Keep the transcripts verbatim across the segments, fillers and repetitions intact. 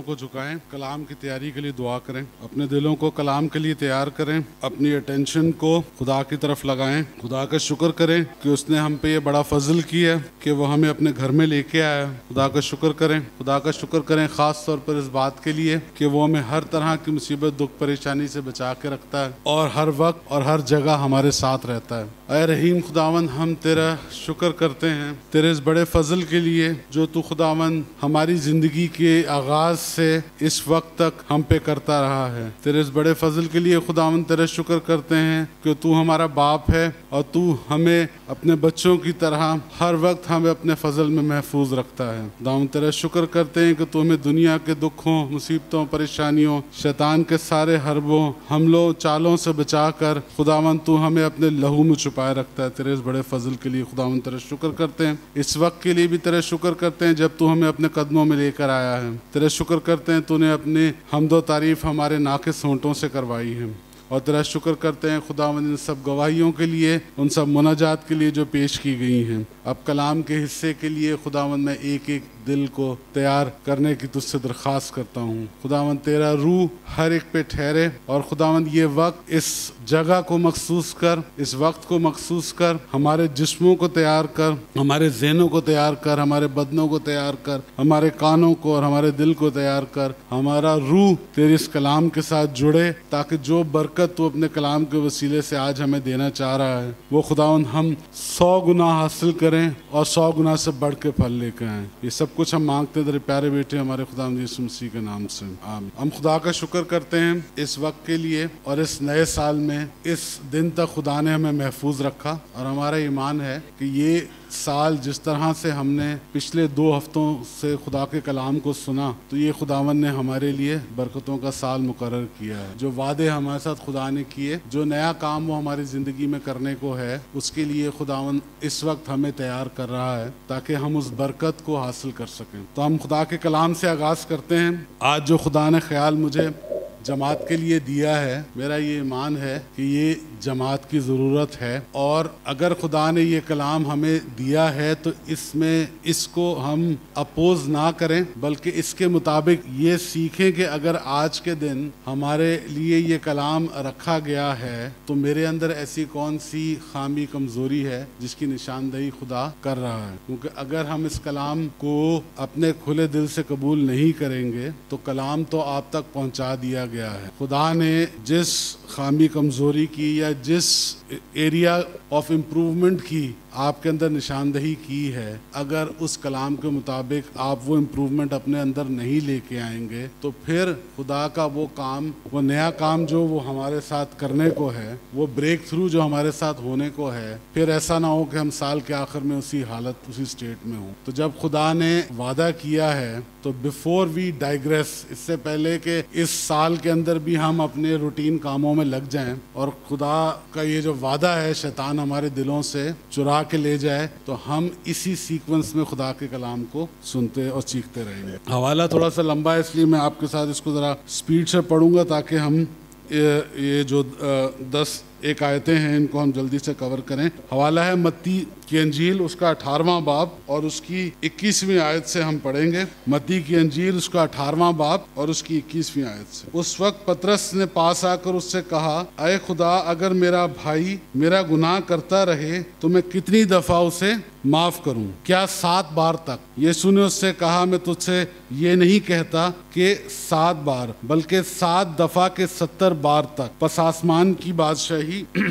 को झुकाएं, कलाम की तैयारी के लिए दुआ करें, अपने दिलों को कलाम के लिए तैयार करें, अपनी अटेंशन को खुदा की तरफ लगाएं, खुदा का शुक्र करें कि उसने हम पे ये बड़ा फजल किया कि वो हमें अपने घर में लेके आया। खुदा का शुक्र करें, खुदा का शुक्र करें ख़ास तौर पर इस बात के लिए कि वो हमें हर तरह की मुसीबत दुख परेशानी से बचा के रखता है और हर वक्त और हर जगह हमारे साथ रहता है। ऐ रहीम खुदावन, हम तेरा शुक्र करते हैं तेरे इस बड़े फजल के लिए जो तू खुदावन हमारी ज़िंदगी के आगाज़ से इस वक्त तक हम पे करता रहा है। तेरे इस बड़े फजल के लिए खुदावन तेरा शुक्र करते हैं कि तू हमारा बाप है और तू हमें अपने बच्चों की तरह हर वक्त हमें अपने फजल में महफूज रखता है। खुदावन तेरा शुक्र करते हैं कि तू हमें दुनिया के दुखों, मुसीबतों, परेशानियों, शैतान के सारे हरबों, हमलों, चालों से बचा कर खुदावन तू हमें अपने लहू में छुपाए रखता है। तेरे इस बड़े फजल के लिए खुदावन तेरा शुक्र करते हैं। इस वक्त के लिए भी तेरा शुक्र करते हैं जब तू हमें अपने कदमों में लेकर आया है। तेरा शुक्र करते हैं तूने अपनी हम्दो तारीफ हमारे नाकिस होंठों से करवाई है। और तेरा शुक्र करते हैं खुदावंद इन सब गवाहियों के लिए, उन सब मुनाजात के लिए जो पेश की गई हैं। अब कलाम के हिस्से के लिए खुदावंद मैं एक एक दिल को तैयार करने की तुझसे दरख्वास्त करता हूँ। खुदावंद तेरा रूह हर एक पे ठहरे और खुदावंद ये वक्त इस जगह को मखसूस कर, इस वक्त को मखसूस कर, हमारे जिस्मों को तैयार कर, हमारे ज़हनों को तैयार कर, हमारे बदनों को तैयार कर, हमारे कानों को और हमारे दिल को तैयार कर। हमारा रूह तेरे इस कलाम के साथ जुड़े ताकि जो बरकत तू अपने कलाम के वसीले से आज हमें देना चाह रहा है वो खुदावंद हम सौ गुना हासिल करें और सौ गुना से बढ़ के फल लेकर आएँ। ये सब कुछ हम मांगते हैं तेरे प्यारे बेटे हमारे खुदावंद यीशु मसीह के नाम से, आमीन। हम खुदा का शुक्र करते हैं इस वक्त के लिए और इस नए साल में इस दिन तक खुदा ने हमें महफूज रखा और हमारा ईमान है कि ये साल जिस तरह से हमने पिछले दो हफ्तों से खुदा के कलाम को सुना तो ये खुदावन ने हमारे लिए बरकतों का साल मुकर्रर किया है। जो वादे हमारे साथ खुदा ने किए, जो नया काम वो हमारी ज़िंदगी में करने को है, उसके लिए खुदावन इस वक्त हमें तैयार कर रहा है ताकि हम उस बरकत को हासिल कर सकें। तो हम खुदा के कलाम से आगाज़ करते हैं। आज जो खुदा ने ख्याल मुझे जमात के लिए दिया है, मेरा ये ईमान है कि ये जमात की ज़रूरत है और अगर खुदा ने ये कलाम हमें दिया है तो इसमें इसको हम अपोज ना करें बल्कि इसके मुताबिक ये सीखें कि अगर आज के दिन हमारे लिए ये कलाम रखा गया है तो मेरे अंदर ऐसी कौन सी खामी कमज़ोरी है जिसकी निशानदेही खुदा कर रहा है। क्योंकि अगर हम इस कलाम को अपने खुले दिल से कबूल नहीं करेंगे तो कलाम तो आप तक पहुँचा दिया गया है। खुदा ने जिस खामी कमज़ोरी की या जिस एरिया ऑफ इम्प्रूवमेंट की आपके अंदर निशानदेही की है, अगर उस कलाम के मुताबिक आप वो इम्प्रूवमेंट अपने अंदर नहीं लेके आएंगे तो फिर खुदा का वो काम, वो नया काम जो वो हमारे साथ करने को है, वो ब्रेक थ्रू जो हमारे साथ होने को है, फिर ऐसा ना हो कि हम साल के आखिर में उसी हालत, उसी स्टेट में हों। तो जब खुदा ने वादा किया है तो बिफोर वी डाइग्रेस, इससे पहले कि इस साल के अंदर भी हम अपने रूटीन कामों में लग जाएं और खुदा का ये जो वादा है शैतान हमारे दिलों से चुरा के ले जाए, तो हम इसी सीक्वेंस में खुदा के कलाम को सुनते और सीखते रहेंगे। हवाला थोड़ा सा लंबा है इसलिए मैं आपके साथ इसको ज़रा स्पीड से पढ़ूंगा ताकि हम ये, ये जो दस एक आयतें हैं इनको हम जल्दी से कवर करें। हवाला है मत्ती की अंजील उसका अठारहवां बाब और उसकी इक्कीसवीं आयत से हम पढ़ेंगे। मत्ती की अंजील उसका अठारहवां बाब और उसकी इक्कीसवीं आयत से। उस वक्त पतरस ने पास आकर उससे कहा, अय खुदा, अगर मेरा भाई मेरा गुनाह करता रहे तो मैं कितनी दफ़ा उसे माफ़ करूं? क्या सात बार तक? यीशु ने उससे कहा, मैं तुझसे ये नहीं कहता कि सात बार बल्कि सात दफ़ा के सत्तर बार तक। पस आसमान की बादशाही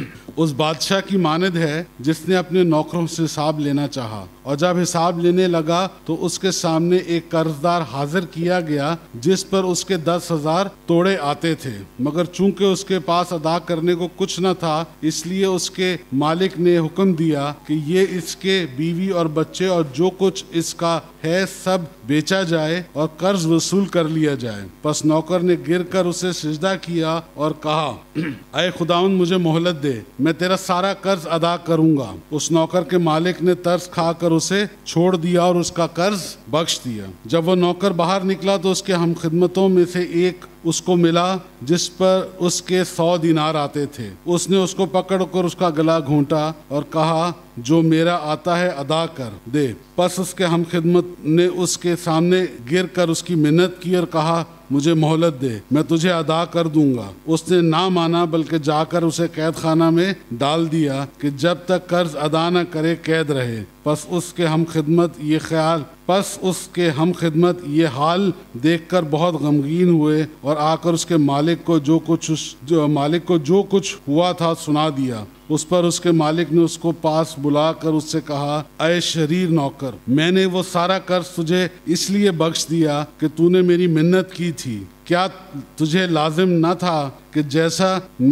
उस बादशाह की मानद है जिसने अपने नौकरों से हिसाब लेना चाहा और जब हिसाब लेने लगा तो उसके सामने एक कर्जदार हाजिर किया गया जिस पर उसके दस हजार तोड़े आते थे, मगर चूंकि उसके पास अदा करने को कुछ न था इसलिए उसके मालिक ने हुक्म दिया कि ये इसके बीवी और बच्चे और जो कुछ इसका है सब बेचा जाए और कर्ज वसूल कर लिया जाए। बस नौकर ने गिरकर उसे सिजदा किया और कहा, अय खुदावंद, मुझे मोहलत दे, मैं तेरा सारा कर्ज अदा करूंगा। उस नौकर के मालिक ने तरस खाकर उसे छोड़ दिया और उसका कर्ज बख्श दिया। जब वो नौकर बाहर निकला तो उसके हम खिदमतों में से एक उसको मिला जिस पर उसके सौ दिनार आते थे। उसने उसको पकड़कर उसका गला घोंटा और कहा, जो मेरा आता है अदा कर दे। बस उसके हम खिदमत ने उसके सामने गिर कर उसकी मिन्नत की और कहा, मुझे मोहलत दे, मैं तुझे अदा कर दूंगा। उसने ना माना, बल्कि जाकर उसे कैद खाना में डाल दिया कि जब तक कर्ज अदा न करे कैद रहे। बस उसके हम खिदमत ये ख्याल बस उसके हम खिदमत ये हाल देखकर बहुत गमगीन हुए और आकर उसके मालिक को जो कुछ जो मालिक को जो कुछ हुआ था सुना दिया। उस पर उसके मालिक ने उसको पास बुलाकर उससे कहा, अय शरीर नौकर, मैंने वो सारा कर्ज तुझे इसलिए बख्श दिया कि तूने मेरी मिन्नत की थी। क्या तुझे लाजिम न था कि जैसा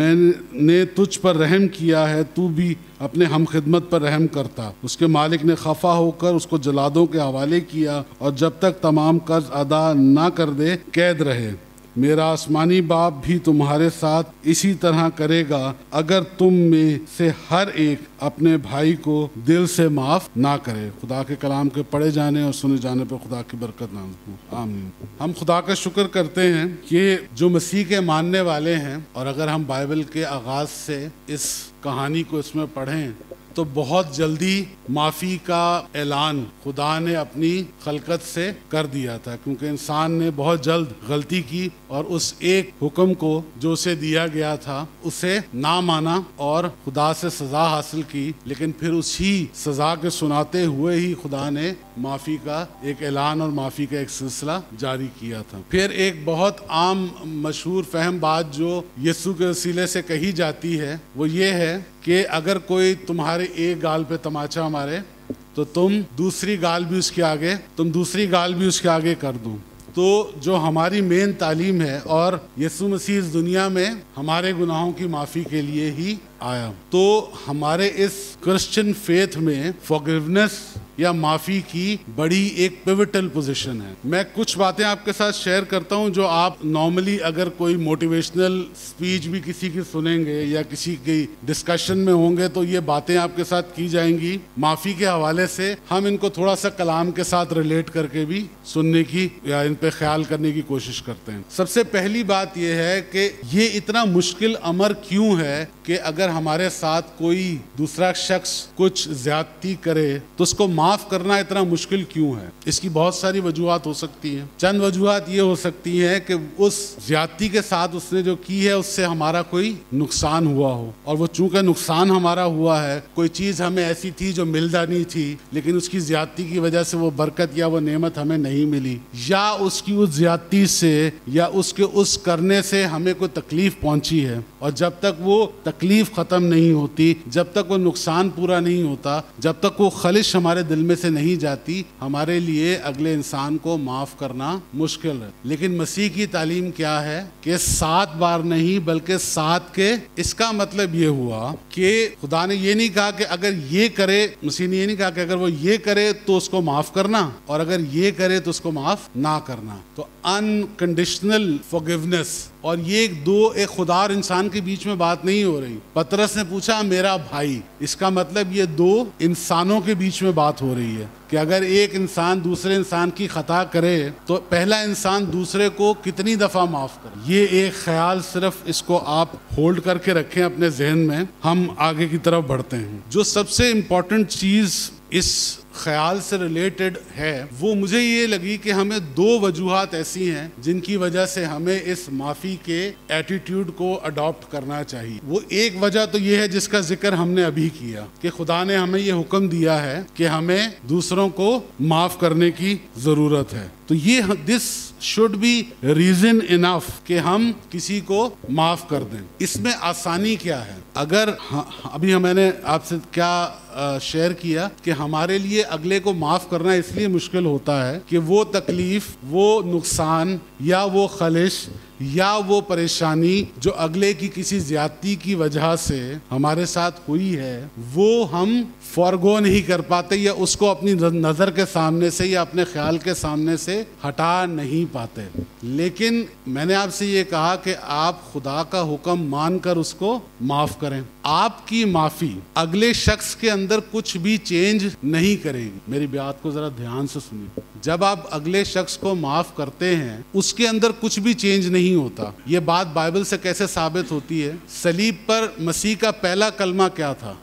मैंने तुझ पर रहम किया है तू भी अपने हम खिदमत पर रहम करता। उसके मालिक ने खफा होकर उसको जलादों के हवाले किया और जब तक तमाम कर्ज अदा ना कर दे कैद रहे। मेरा आसमानी बाप भी तुम्हारे साथ इसी तरह करेगा अगर तुम में से हर एक अपने भाई को दिल से माफ ना करे। खुदा के कलाम के पढ़े जाने और सुने जाने पर खुदा की बरकत नाम हो, आमीन। हम खुदा का शुक्र करते हैं कि जो मसीह के मानने वाले हैं, और अगर हम बाइबल के आगाज से इस कहानी को इसमें पढ़ें तो बहुत जल्दी माफ़ी का ऐलान खुदा ने अपनी खलकत से कर दिया था, क्योंकि इंसान ने बहुत जल्द गलती की और उस एक हुक्म को जो उसे दिया गया था उसे ना माना और खुदा से सज़ा हासिल की। लेकिन फिर उसी सज़ा के सुनाते हुए ही खुदा ने माफ़ी का एक ऐलान और माफ़ी का एक सिलसिला जारी किया था। फिर एक बहुत आम मशहूर फहम बात जो यीशु के वसीले से कही जाती है वो ये है कि अगर कोई तुम्हारे एक गाल पे तमाचा मारे तो तुम दूसरी गाल भी उसके आगे तुम दूसरी गाल भी उसके आगे कर दो। तो जो हमारी मेन तालीम है, और यीशु मसीह इस दुनिया में हमारे गुनाहों की माफ़ी के लिए ही आया, तो हमारे इस क्रिश्चियन फेथ में फॉरगिवनेस या माफ़ी की बड़ी एक पिवटल पोजीशन है। मैं कुछ बातें आपके साथ शेयर करता हूं जो आप नॉर्मली अगर कोई मोटिवेशनल स्पीच भी किसी की सुनेंगे या किसी की डिस्कशन में होंगे तो ये बातें आपके साथ की जाएंगी। माफ़ी के हवाले से हम इनको थोड़ा सा कलाम के साथ रिलेट करके भी सुनने की या इन पे ख्याल करने की कोशिश करते हैं। सबसे पहली बात यह है कि ये इतना मुश्किल अमर क्यों है कि अगर हमारे साथ कोई दूसरा शख्स कुछ ज्यादती करे तो उसको माफ करना इतना मुश्किल क्यों है। इसकी बहुत सारी वजूहात हो सकती हैं। चंद वजूहात ये हो सकती हैं कि उस ज्यादती के साथ उसने जो की है उससे हमारा कोई नुकसान हुआ हो, और वो चूंकि नुकसान हमारा हुआ है, कोई चीज़ हमें ऐसी थी जो मिलदानी थी लेकिन उसकी ज्यादती की वजह से वो बरकत या वो नेमत हमें नहीं मिली, या उसकी उस ज्यादती से या उसके उस करने से हमें कोई तकलीफ पहुंची है, और जब तक वो तकलीफ ख़त्म नहीं होती, जब तक वो नुकसान पूरा नहीं होता, जब तक वो खलिश हमारे दिल में से नहीं जाती, हमारे लिए अगले इंसान को माफ़ करना मुश्किल है। लेकिन मसीह की तालीम क्या है कि सात बार नहीं बल्कि सात के। इसका मतलब ये हुआ कि खुदा ने ये नहीं कहा कि अगर ये करे, मसीह ने ये नहीं कहा कि अगर वो ये करे तो उसको माफ़ करना और अगर ये करे तो उसको माफ़ ना करना। तो अनकंडीशनल फॉरगिवनेस, और ये एक दो एक खुदा और इंसान के बीच में बात नहीं हो रही। पतरस ने पूछा मेरा भाई, इसका मतलब ये दो इंसानों के बीच में बात हो रही है कि अगर एक इंसान दूसरे इंसान की खता करे तो पहला इंसान दूसरे को कितनी दफ़ा माफ़ करे। ये एक ख्याल, सिर्फ इसको आप होल्ड करके रखें अपने जहन में। हम आगे की तरफ बढ़ते हैं। जो सबसे इम्पोर्टेंट चीज़ इस ख्याल से रिलेटेड है वो मुझे ये लगी कि हमें दो वजूहात ऐसी हैं जिनकी वजह से हमें इस माफ़ी के एटीट्यूड को अडॉप्ट करना चाहिए। वो एक वजह तो ये है जिसका जिक्र हमने अभी किया कि खुदा ने हमें ये हुक्म दिया है कि हमें दूसरों को माफ़ करने की ज़रूरत है। तो ये this should be reason enough कि हम किसी को माफ़ कर दें। इसमें आसानी क्या है? अगर हाँ, अभी मैंने आपसे क्या शेयर किया कि हमारे लिए अगले को माफ़ करना इसलिए मुश्किल होता है कि वो तकलीफ़, वो नुकसान या वो खलिश या वो परेशानी जो अगले की किसी ज्यादती की वजह से हमारे साथ हुई है वो हम फॉरगो नहीं कर पाते, या उसको अपनी नज़र के सामने से या अपने ख्याल के सामने से हटा नहीं पाते। लेकिन मैंने आपसे ये कहा कि आप खुदा का हुक्म मानकर उसको माफ़ करें। आपकी माफ़ी अगले शख्स के अंदर कुछ भी चेंज नहीं करेगी। मेरी बात को ज़रा ध्यान से सुनिए। जब आप अगले शख्स को माफ़ करते हैं उसके अंदर कुछ भी चेंज नहीं होता। ये बात बाइबल से कैसे साबित होती है? सलीब पर मसीह का पहला कलमा क्या था?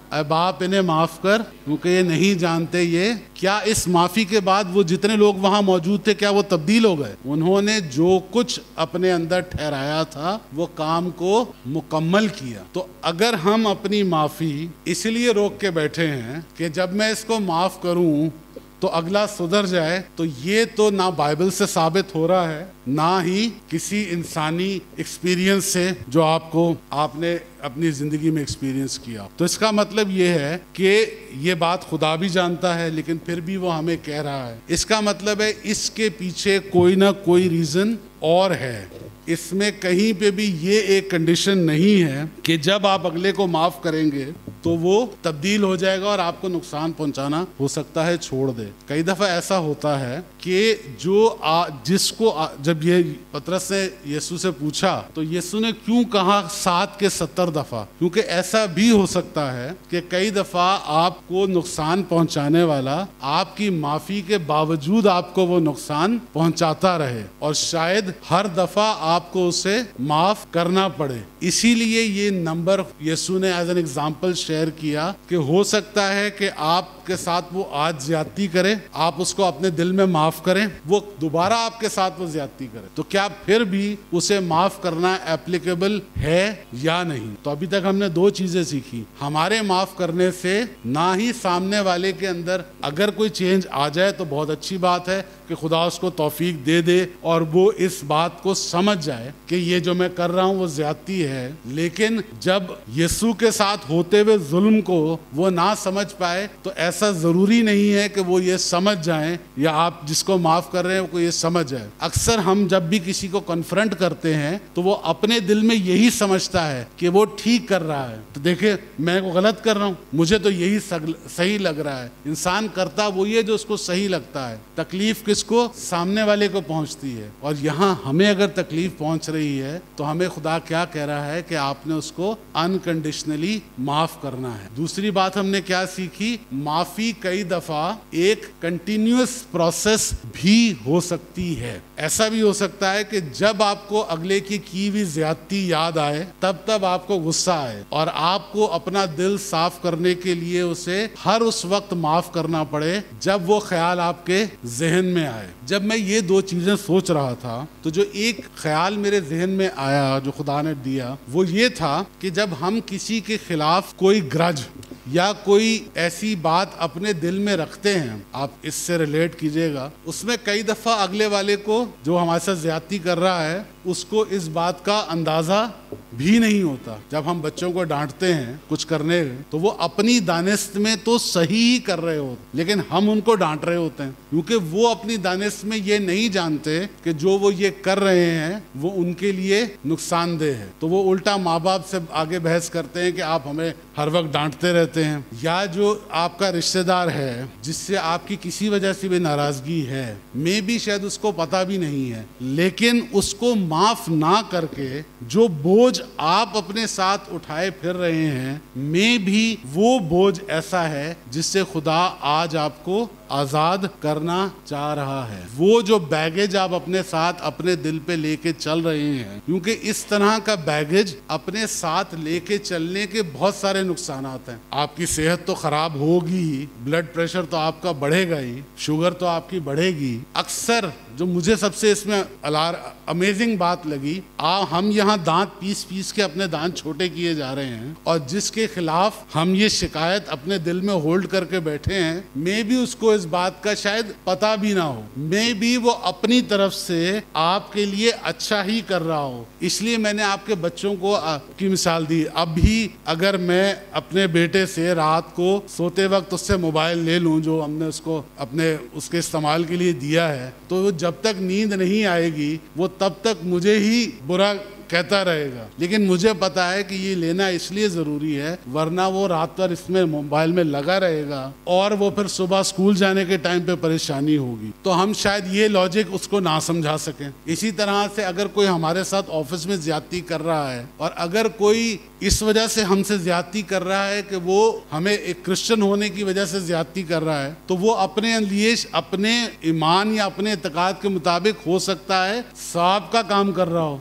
ऐ बाप इन्हें माफ कर क्योंकि ये नहीं जानते ये। क्या इस माफी के बाद वो जितने लोग वहां मौजूद थे क्या वो तब्दील हो गए? उन्होंने जो कुछ अपने अंदर ठहराया था वो काम को मुकम्मल किया। तो अगर हम अपनी माफी इसलिए रोक के बैठे हैं कि जब मैं इसको माफ करूं तो अगला सुधर जाए, तो ये तो ना बाइबल से साबित हो रहा है ना ही किसी इंसानी एक्सपीरियंस से जो आपको आपने अपनी जिंदगी में एक्सपीरियंस किया। तो इसका मतलब ये है कि ये बात खुदा भी जानता है लेकिन फिर भी वो हमें कह रहा है। इसका मतलब है इसके पीछे कोई ना कोई रीजन और है। इसमें कहीं पे भी ये एक कंडीशन नहीं है कि जब आप अगले को माफ करेंगे तो वो तब्दील हो जाएगा और आपको नुकसान पहुंचाना हो सकता है छोड़ दे। कई दफा ऐसा होता है कि जो आ, जिसको आ, जब ये पतरस ने यीशु से पूछा तो यीशु ने क्यों कहा सात के सत्तर दफा? क्योंकि ऐसा भी हो सकता है कि कई दफा आपको नुकसान पहुंचाने वाला आपकी माफी के बावजूद आपको वो नुकसान पहुंचाता रहे और शायद हर दफा आपको उसे माफ करना पड़े। इसीलिए ये नंबर यीशु ने एज एन एग्जाम्पल शेयर किया कि हो सकता है कि आपके साथ वो आज ज्यादती करे, आप उसको अपने दिल में माफ करें, वो दोबारा आपके साथ वो ज्यादती करे, तो क्या फिर भी उसे माफ करना एप्लीकेबल है या नहीं? तो अभी तक हमने दो चीजें सीखी। हमारे माफ करने से ना ही सामने वाले के अंदर अगर कोई चेंज आ जाए तो बहुत अच्छी बात है कि खुदा उसको तौफीक दे दे और वो इस बात को समझ जाए कि ये जो मैं कर रहा हूँ वो ज्यादती है। लेकिन जब यीशु के साथ होते हुए जुल्म को वो ना समझ पाए तो ऐसा जरूरी नहीं है कि वो ये समझ जाए या आप जिसको माफ कर रहे हैं वो ये समझ जाए। अक्सर हम जब भी किसी को कन्फ्रंट करते हैं तो वो अपने दिल में यही समझता है कि वो ठीक कर रहा है, तो देखे मैं को गलत कर रहा हूँ, मुझे तो यही सही लग रहा है। इंसान करता वो ये जो उसको सही लगता है। तकलीफ किसको? सामने वाले को पहुंचती है। और यहाँ हमें अगर तकलीफ पहुंच रही है तो हमें खुदा क्या कह रहा है कि आपने उसको अनकंडीशनली माफ करना है। दूसरी बात हमने क्या सीखी? माफी कई दफा एक कंटिन्यूअस प्रोसेस भी हो सकती है। ऐसा भी हो सकता है कि जब आपको अगले की की हुई ज्यादती याद आए तब तब आपको गुस्सा आए और आपको अपना दिल साफ करने के लिए उसे हर उस वक्त माफ करना पड़े जब वो ख्याल आपके जहन में आए। जब मैं ये दो चीजें सोच रहा था तो जो एक ख्याल मेरे जहन में आया जो खुदा ने दिया वो ये था कि जब हम किसी के खिलाफ कोई ग्रज या कोई ऐसी बात अपने दिल में रखते हैं, आप इससे रिलेट कीजिएगा, उसमें कई दफा अगले वाले को जो हमारे साथ ज्यादती कर रहा है उसको इस बात का अंदाजा भी नहीं होता। जब हम बच्चों को डांटते हैं कुछ करने तो वो अपनी दानिश में तो सही ही कर रहे होते लेकिन हम उनको डांट रहे होते हैं क्योंकि वो अपनी दानिश में ये नहीं जानते कि जो वो ये कर रहे हैं वो उनके लिए नुकसानदेह है। तो वो उल्टा माँ बाप से आगे बहस करते हैं कि आप हमें हर वक्त डांटते रहते हैं। या जो आपका रिश्तेदार है जिससे आपकी किसी वजह से भी नाराजगी है, मे भी शायद उसको पता भी नहीं है, लेकिन उसको माफ ना करके जो बोझ आप अपने साथ उठाए फिर रहे हैं, मे भी वो बोझ ऐसा है जिससे खुदा आज आपको आजाद करना चाह रहा है। वो जो बैगेज आप अपने साथ अपने दिल पे लेके चल रहे हैं, क्योंकि इस तरह का बैगेज अपने साथ लेके चलने के बहुत सारे नुकसान हैं। आपकी सेहत तो खराब होगी ही, ब्लड प्रेशर तो आपका बढ़ेगा ही, शुगर तो आपकी बढ़ेगी। अक्सर जो मुझे सबसे इसमें अलार अमेजिंग बात लगी, आ हम यहाँ दांत पीस पीस के अपने दांत छोटे किए जा रहे हैं और जिसके खिलाफ हम ये शिकायत अपने दिल में होल्ड करके बैठे हैं, मे भी उसको इस बात का शायद पता भी ना हो, मे भी वो अपनी तरफ से आपके लिए अच्छा ही कर रहा हो। इसलिए मैंने आपके बच्चों को की मिसाल दी। अभी अगर मैं अपने बेटे से रात को सोते वक्त उससे मोबाइल ले लूं जो हमने उसको अपने उसके इस्तेमाल के लिए दिया है, तो जब तक नींद नहीं आएगी वो तब तक मुझे ही बुरा कहता रहेगा। लेकिन मुझे पता है कि ये लेना इसलिए जरूरी है, वरना वो रात भर इसमें मोबाइल में लगा रहेगा और वो फिर सुबह स्कूल जाने के टाइम पे परेशानी होगी। तो हम शायद ये लॉजिक उसको ना समझा सकें। इसी तरह से अगर कोई हमारे साथ ऑफिस में ज्यादती कर रहा है और अगर कोई इस वजह से हमसे ज्यादती कर रहा है कि वो हमें एक क्रिश्चियन होने की वजह से ज्यादती कर रहा है, तो वो अपने लिए अपने ईमान या अपने इत्तेकाद के मुताबिक हो सकता है सवाब का काम कर रहा हो, तो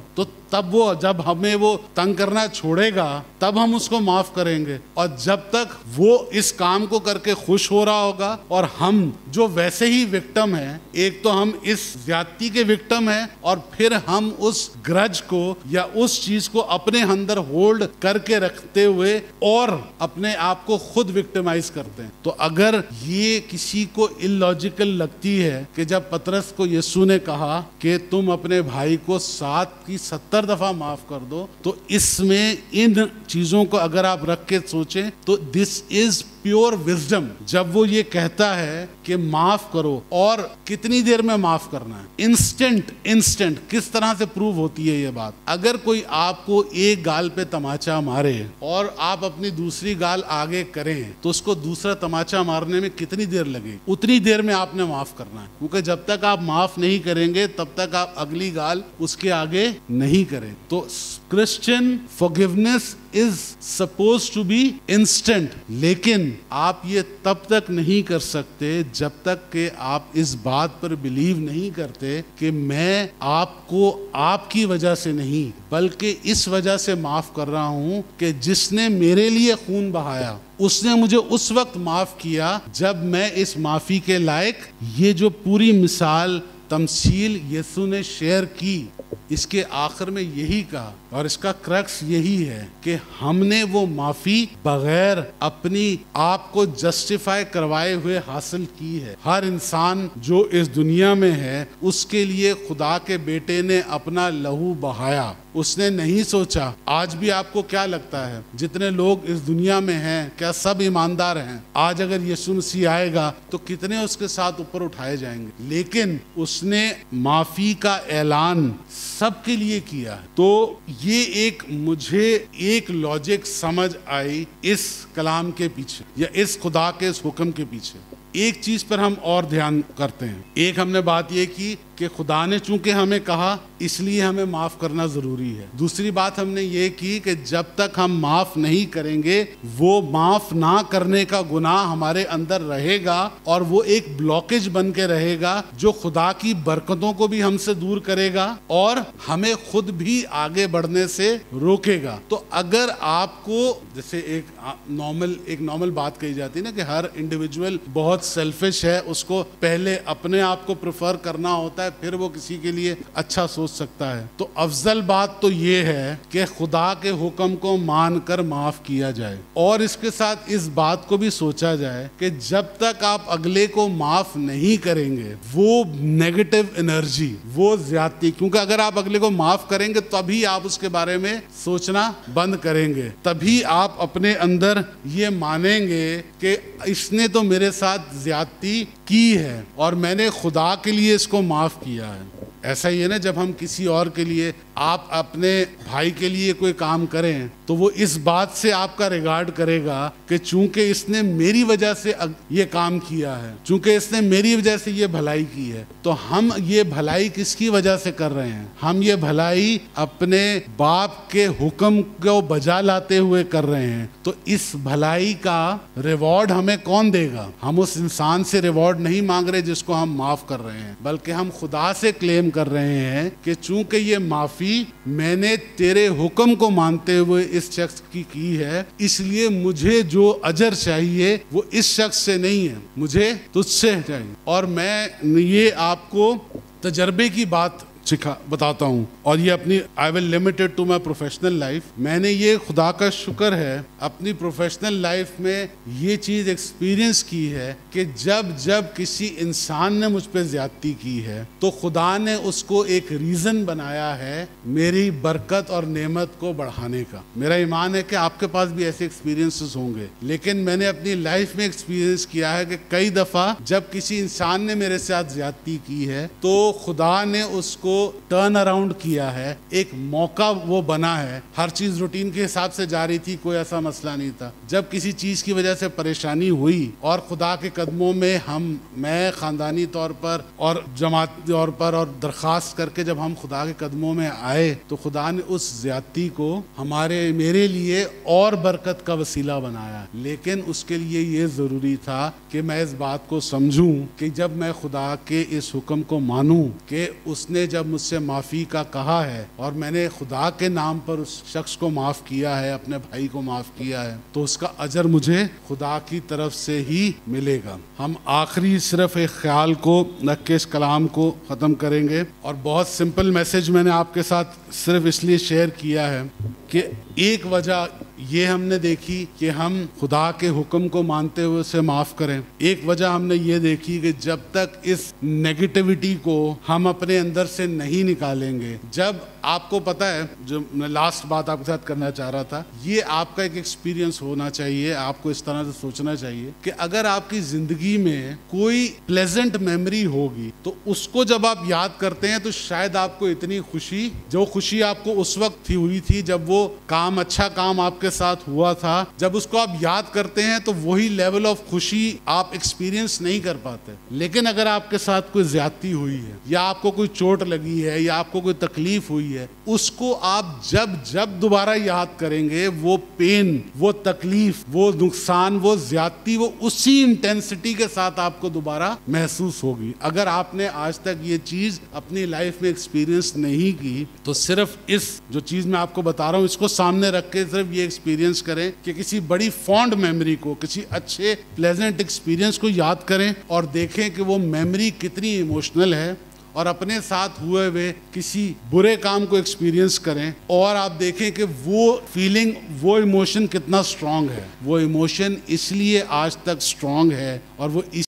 तब वो जब हमें वो तंग करना छोड़ेगा तब हम उसको माफ करेंगे। और जब तक वो इस काम को करके खुश हो रहा होगा और हम जो वैसे ही विक्टिम हैं, एक तो हम इस ज्यादती के विक्टिम हैं और फिर हम उस ग्रज को या उस चीज को अपने अंदर होल्ड करके रखते हुए और अपने आप को खुद विक्टिमाइज करते हैं। तो अगर ये किसी को इलॉजिकल लगती है कि जब पतरस को यीशु ने कहा कि तुम अपने भाई को सात की सत्तर दफा माफ कर दो, तो इसमें इन चीजों को अगर आप रख के सोचें तो दिस इज प्योर विजडम। जब वो ये कहता है कि माफ करो, और कितनी देर में माफ करना है, इंस्टेंट इंस्टेंट किस तरह से प्रूव होती है ये बात। अगर कोई आपको एक गाल पे तमाचा मारे और आप अपनी दूसरी गाल आगे करें तो उसको दूसरा तमाचा मारने में कितनी देर लगे, उतनी देर में आपने माफ करना है। क्योंकि जब तक आप माफ नहीं करेंगे तब तक आप अगली गाल उसके आगे नहीं करें। तो Christian forgiveness is suppose to be instant, लेकिन आप ये तब तक नहीं कर सकते जब तक कि आप इस बात पर बिलीव नहीं करते कि मैं आपको आपकी वजह से नहीं बल्कि इस वजह से माफ कर रहा हूं कि जिसने मेरे लिए खून बहाया उसने मुझे उस वक्त माफ किया जब मैं इस माफी के लायक। ये जो पूरी मिसाल तमसील यीशु ने शेयर की, इसके आखिर में यही कहा और इसका क्रक्स यही है कि हमने वो माफी बगैर अपनी आप को जस्टिफाई करवाए हुए हासिल की है। हर इंसान जो इस दुनिया में है उसके लिए खुदा के बेटे ने अपना लहू बहाया। उसने नहीं सोचा, आज भी आपको क्या लगता है जितने लोग इस दुनिया में हैं क्या सब ईमानदार हैं? आज अगर यीशु मसीह आएगा तो कितने उसके साथ ऊपर उठाए जाएंगे? लेकिन उसने माफी का ऐलान सबके लिए किया है। तो ये एक मुझे एक लॉजिक समझ आई इस कलाम के पीछे या इस खुदा के इस हुक्म के पीछे। एक चीज पर हम और ध्यान करते हैं। एक हमने बात ये की कि खुदा ने चूंकि हमें कहा इसलिए हमें माफ करना जरूरी है। दूसरी बात हमने ये की कि जब तक हम माफ नहीं करेंगे वो माफ ना करने का गुनाह हमारे अंदर रहेगा और वो एक ब्लॉकेज बन के रहेगा जो खुदा की बरकतों को भी हमसे दूर करेगा और हमें खुद भी आगे बढ़ने से रोकेगा। तो अगर आपको जैसे एक नॉर्मल एक नॉर्मल बात कही जाती है ना कि हर इंडिविजुअल बहुत सेल्फिश है, उसको पहले अपने आप को प्रेफर करना होता है फिर वो किसी के लिए अच्छा सोच सकता है। तो अफजल बात तो ये है कि खुदा के हुक्म को मानकर माफ किया जाए और इसके साथ इस बात को भी सोचा जाए कि जब तक आप अगले को माफ नहीं करेंगे वो नेगेटिव एनर्जी, वो ज्यादती, क्योंकि अगर आप अगले को माफ करेंगे तभी आप उसके बारे में सोचना बंद करेंगे, तभी आप अपने अंदर ये मानेंगे कि इसने तो मेरे साथ ज्यादती की है और मैंने खुदा के लिए इसको माफ किया है। ऐसा ही है ना, जब हम किसी और के लिए, आप अपने भाई के लिए कोई काम करें तो वो इस बात से आपका रिगार्ड करेगा कि चूंकि इसने मेरी वजह से ये काम किया है, चूंकि इसने मेरी वजह से ये भलाई की है। तो हम ये भलाई किसकी वजह से कर रहे हैं? हम ये भलाई अपने बाप के हुक्म को बजा लाते हुए कर रहे हैं। तो इस भलाई का रिवॉर्ड हमें कौन देगा? हम उस इंसान से रिवॉर्ड नहीं मांग रहे जिसको हम माफ कर रहे हैं, बल्कि हम खुदा से क्लेम कर रहे हैं कि चूंकि ये माफी मैंने तेरे हुक्म को मानते हुए इस शख्स की की है, इसलिए मुझे जो अजर चाहिए वो इस शख्स से नहीं है, मुझे तुझसे चाहिए। और मैं ये आपको तजर्बे की बात सिखा बताता हूँ और ये अपनी I will limited to my professional life. मैंने ये खुदा का शुक्र है अपनी प्रोफेशनल लाइफ में ये चीज़ एक्सपीरियंस की है कि जब जब किसी इंसान ने मुझ पर ज्यादती की है तो खुदा ने उसको एक रीज़न बनाया है मेरी बरकत और नेमत को बढ़ाने का। मेरा ईमान है कि आपके पास भी ऐसे एक्सपीरियंसेस होंगे, लेकिन मैंने अपनी लाइफ में एक्सपीरियंस किया है कि कई दफ़ा जब किसी इंसान ने मेरे साथ ज्यादती की है तो खुदा ने उसको टर्न अराउंड किया है, एक मौका वो बना है। हर चीज रूटीन के हिसाब से जा रही थी, कोई ऐसा मसला नहीं था। जब किसी चीज की वजह से परेशानी हुई और खुदा के कदमों में हम, मैं खानदानी तौर पर और जमाती तौर पर और दरख्वास्त करके जब हम खुदा के कदमों में आए तो खुदा ने उस ज्यादती को हमारे मेरे लिए और बरकत का वसीला बनाया। लेकिन उसके लिए ये जरूरी था कि मैं इस बात को समझूं कि जब मैं खुदा के इस हुक्म को मानूं कि उसने जब जब मुझसे माफ़ी का कहा है और मैंने खुदा के नाम पर उस शख्स को माफ़ किया है, अपने भाई को माफ़ किया है, तो उसका अजर मुझे खुदा की तरफ से ही मिलेगा। हम आखिरी सिर्फ एक ख्याल को रख के इस कलाम को ख़त्म करेंगे, और बहुत सिंपल मैसेज मैंने आपके साथ सिर्फ इसलिए शेयर किया है कि एक वजह ये हमने देखी कि हम खुदा के हुक्म को मानते हुए उसे माफ़ करें। एक वजह हमने ये देखी कि जब तक इस नेगेटिविटी को हम अपने अंदर से नहीं निकालेंगे, जब आपको पता है, जो मैं लास्ट बात आपके साथ करना चाह रहा था, ये आपका एक एक्सपीरियंस होना चाहिए। आपको इस तरह से सोचना चाहिए कि अगर आपकी ज़िंदगी में कोई प्लेजेंट मेमोरी होगी तो उसको जब आप याद करते हैं तो शायद आपको इतनी खुशी, जो खुशी आपको उस वक्त थी हुई थी जब वो काम, अच्छा काम आपके साथ हुआ था, जब उसको आप याद करते हैं तो वही लेवल ऑफ खुशी आप एक्सपीरियंस नहीं कर पाते। लेकिन अगर आपके साथ कोई ज्यादती हुई है, या आपको कोई चोट लगी है, या आपको कोई तकलीफ हुई है, उसको आप जब जब दोबारा याद करेंगे, वो पेन, वो तकलीफ, वो नुकसान, वो ज्यादती, वो उसी इंटेंसिटी के साथ आपको दोबारा महसूस होगी। अगर आपने आज तक ये चीज अपनी लाइफ में एक्सपीरियंस नहीं की तो सिर्फ इस जो चीज मैं आपको बता रहा हूं इसको सामने रख के सिर्फ ये एक्सपीरियंस करें कि किसी बड़ी फॉन्ड मेमोरी को, किसी अच्छे प्लेजेंट एक्सपीरियंस को याद करें और देखें कि वो मेमोरी कितनी इमोशनल है, और अपने साथ हुए हुए किसी बुरे काम को एक्सपीरियंस करें और आप देखें कि वो फीलिंग, वो इमोशन कितना स्ट्रांग है। वो इमोशन इसलिए आज तक स्ट्रांग है और वो